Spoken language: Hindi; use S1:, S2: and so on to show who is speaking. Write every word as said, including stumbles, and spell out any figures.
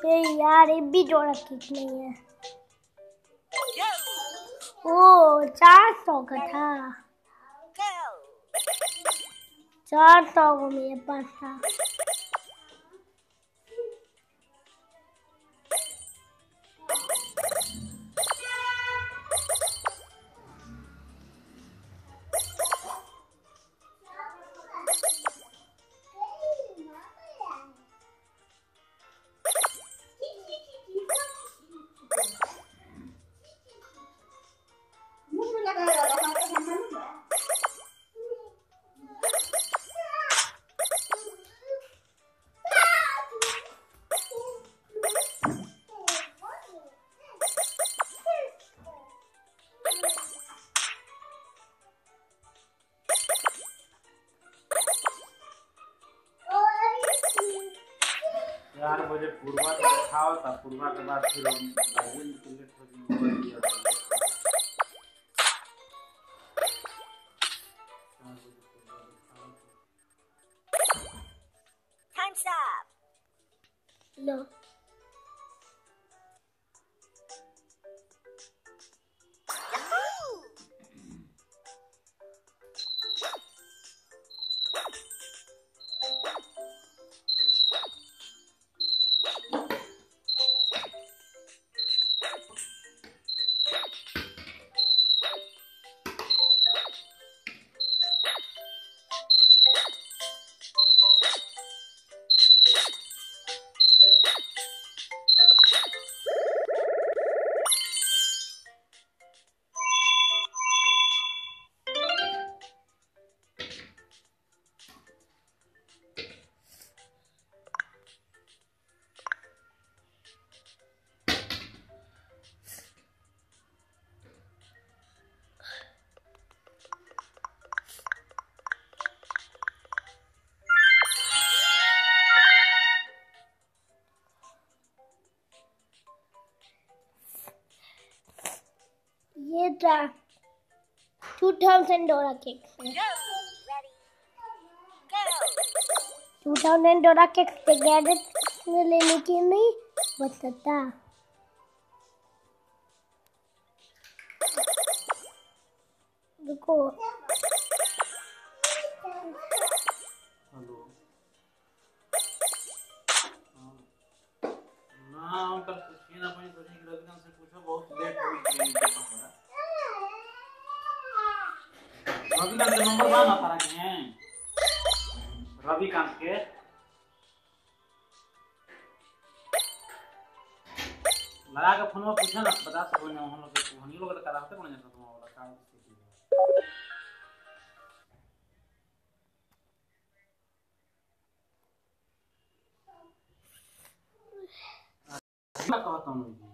S1: ये यार ये भी जोड़ा किक नहीं है। ओ चार सौ का था, चार सौ को मेरे पास था।
S2: चार बजे पूर्वा के खाओ था, पूर्वा के बाद फिर
S3: Time's up.
S1: लो ये था टू थाउजेंड डोरा केक से टू थाउजेंड डोरा केक से गैजेट लेने की नहीं बताता। रुको
S2: हेलो ना उनका पूछिए ना, अपनी सोचिए कि रविकांत से पूछो, बहुत लेट हो गई है हमारा। रविकांत के नंबर बा ना तारा के, रविकांत के लगा के फोन में पूछा ना, बता सको ना हम लोग को, हम लोग का कराते कौन जाता तुम्हारा काम से। क्या कहता हूँ